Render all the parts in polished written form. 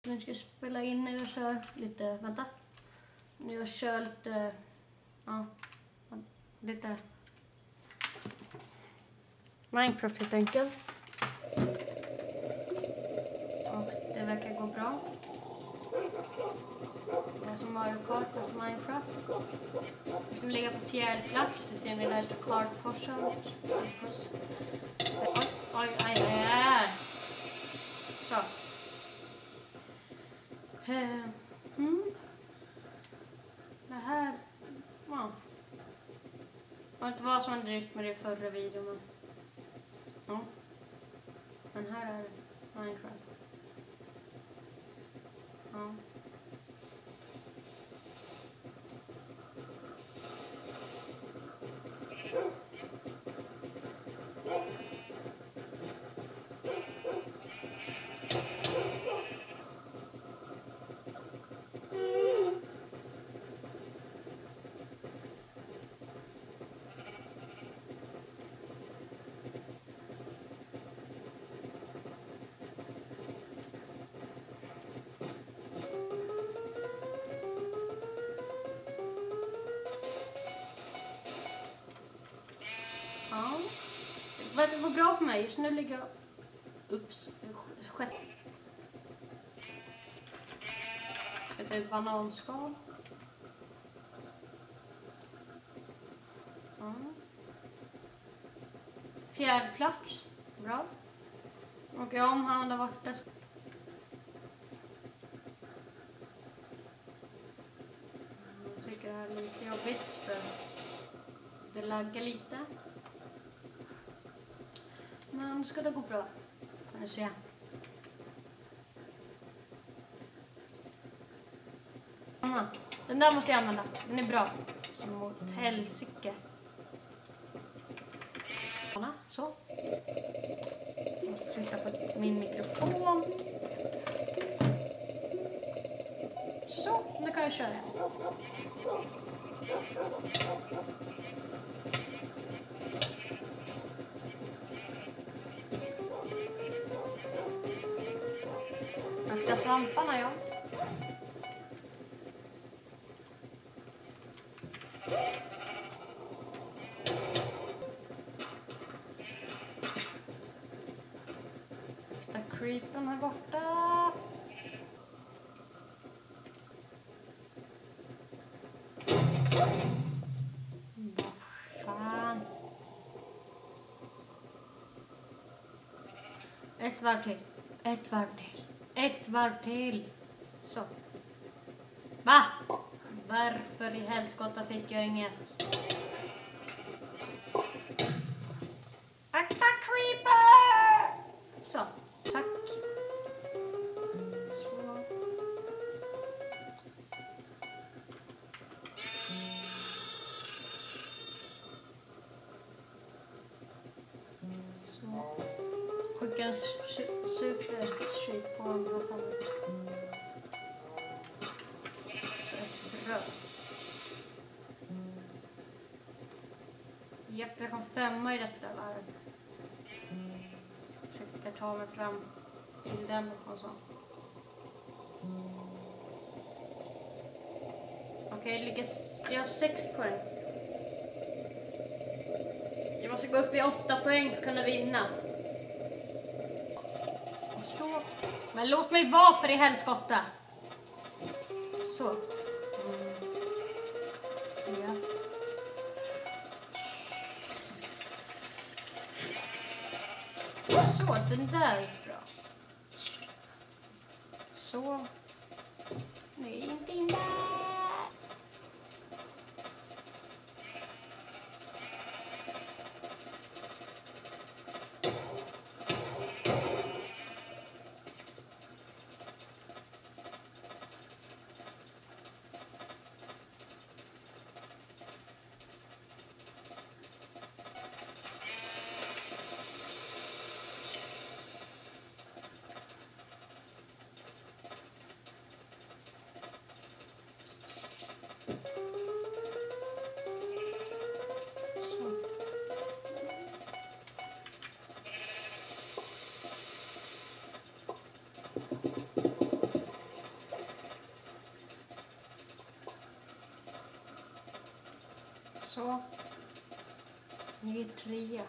Nu ska jag spela in när jag kör lite, vänta. Nu jag kör lite, ja, lite Minecraft helt enkelt. Och det verkar gå bra. Det är som Mario Kart fast Minecraft. Jag ska ligga på 4:e plats. Det ser ni där ute kartkorsen. Oj. Så. Det här, ja. Det var inte vad som hade ryckt med det i förra videon, men ja. Men här är Minecraft. Ja. Det går bra för mig. Just nu ligger jag ett bananskal. Ja. 4:e plats. Bra. Och om han har varit där. Jag tycker det här är lite jobbigt för det laggar lite. Men ska det gå bra? Får ni se. Den där måste jag använda. Den är bra. Som mot helsike. Så. Jag måste trycka på min mikrofon. Så, nu kan jag köra. Akta svamparna, ja. Akta creepen här borta. Vad fan. Ett varv till. Ett varv till. Ett varv till. Så. Va? Varför i helskotta fick jag inget? Akta creeper! Så, tack. Så. Så. Skicka en super på andra fallet. Japp, jag kom 5 i detta varv. Jag försöker ta mig fram till den och så. Okej, jag har 6 poäng. Jag måste gå upp i 8 poäng för att kunna vinna. Så. Men låt mig vara för i helskotta. Så. Ja. Så, den där gick bra. Så. Nej, inte in där. tagit 3.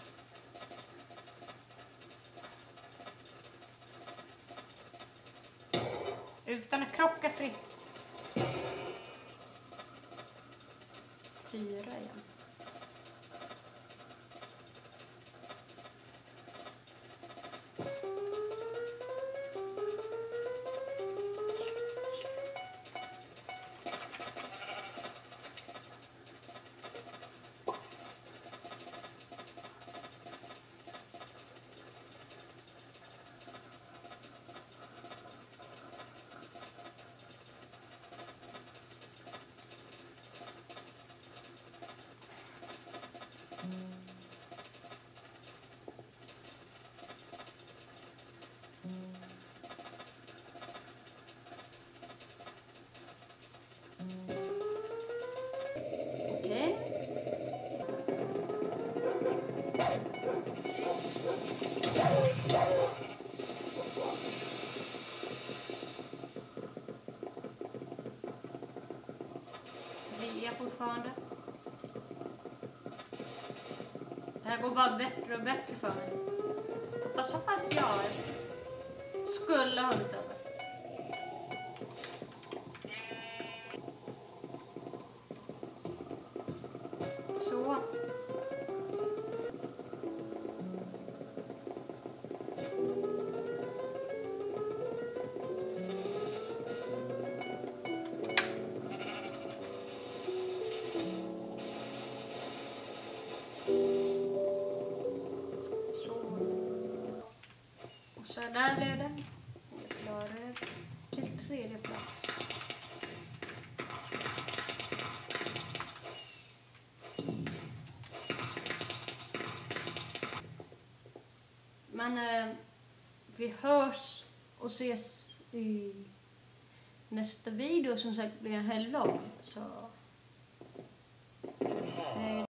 Utan att krocka fritt. 4 igen. Okej. Det är fortfarande. Det här går bara bättre och bättre för mig. Så pass jag skulle ha hunnit över. Så. Så där blev det. Jag klarade till 3:e plats. Men vi hörs och ses i nästa video som sagt blir en hel lång. Så hej.